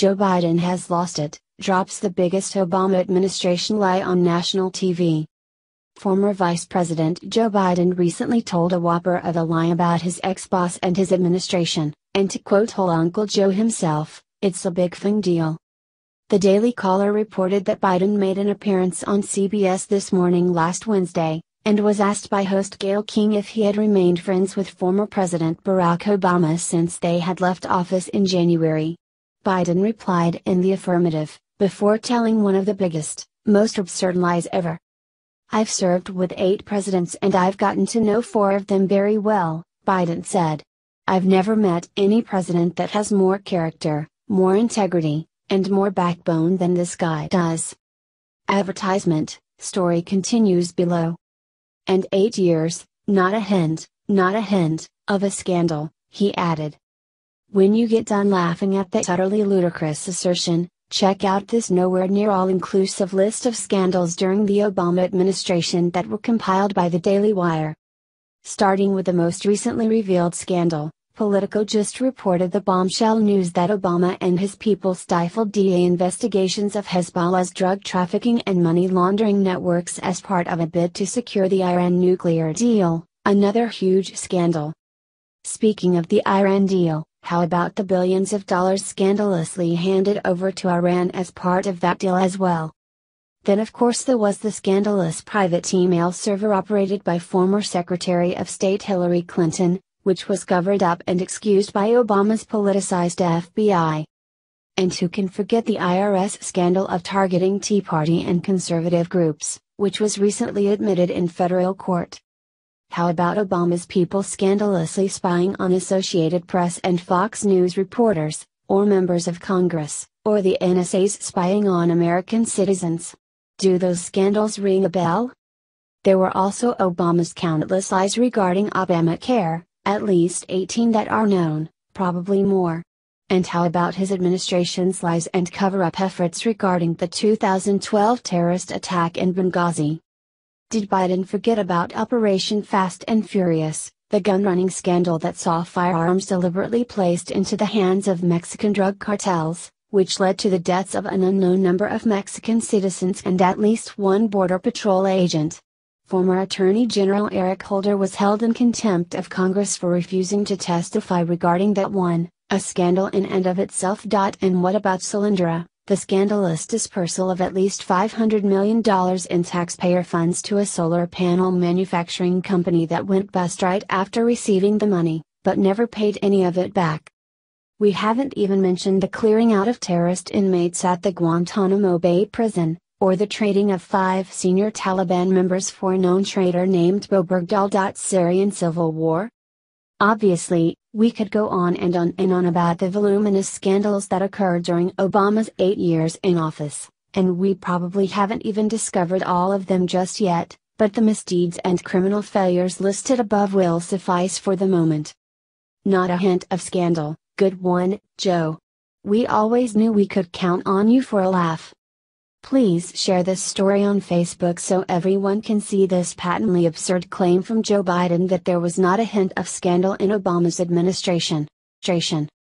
Joe Biden has lost it, drops the biggest Obama administration lie on national TV. Former Vice President Joe Biden recently told a whopper of a lie about his ex-boss and his administration, and to quote whole Uncle Joe himself, "It's a big thing deal." The Daily Caller reported that Biden made an appearance on CBS This Morning last Wednesday, and was asked by host Gayle King if he had remained friends with former President Barack Obama since they had left office in January. Biden replied in the affirmative, before telling one of the biggest, most absurd lies ever. "I've served with 8 presidents and I've gotten to know 4 of them very well," Biden said. "I've never met any president that has more character, more integrity, and more backbone than this guy does." Advertisement, story continues below. "And 8 years, not a hint, of a scandal," he added. When you get done laughing at that utterly ludicrous assertion, check out this nowhere near all-inclusive list of scandals during the Obama administration that were compiled by the Daily Wire. Starting with the most recently revealed scandal, Politico just reported the bombshell news that Obama and his people stifled DEA investigations of Hezbollah's drug trafficking and money laundering networks as part of a bid to secure the Iran nuclear deal, another huge scandal. Speaking of the Iran deal, how about the billions of dollars scandalously handed over to Iran as part of that deal as well? Then of course there was the scandalous private email server operated by former Secretary of State Hillary Clinton, which was covered up and excused by Obama's politicized FBI. And who can forget the IRS scandal of targeting Tea Party and conservative groups, which was recently admitted in federal court? How about Obama's people scandalously spying on Associated Press and Fox News reporters, or members of Congress, or the NSA's spying on American citizens? Do those scandals ring a bell? There were also Obama's countless lies regarding Obamacare, at least 18 that are known, probably more. And how about his administration's lies and cover-up efforts regarding the 2012 terrorist attack in Benghazi? Did Biden forget about Operation Fast and Furious, the gun-running scandal that saw firearms deliberately placed into the hands of Mexican drug cartels, which led to the deaths of an unknown number of Mexican citizens and at least 1 Border Patrol agent? Former Attorney General Eric Holder was held in contempt of Congress for refusing to testify regarding that one, a scandal in and of itself. And what about Solyndra, the scandalous dispersal of at least $500 million in taxpayer funds to a solar panel manufacturing company that went bust right after receiving the money, but never paid any of it back? We haven't even mentioned the clearing out of terrorist inmates at the Guantanamo Bay prison, or the trading of 5 senior Taliban members for a known traitor named Bobergdal. Syrian civil war? Obviously, we could go on and on about the voluminous scandals that occurred during Obama's 8 years in office, and we probably haven't even discovered all of them just yet, but the misdeeds and criminal failures listed above will suffice for the moment. Not a hint of scandal. Good one, Joe. We always knew we could count on you for a laugh. Please share this story on Facebook so everyone can see this patently absurd claim from Joe Biden that there was not a hint of scandal in Obama's administration.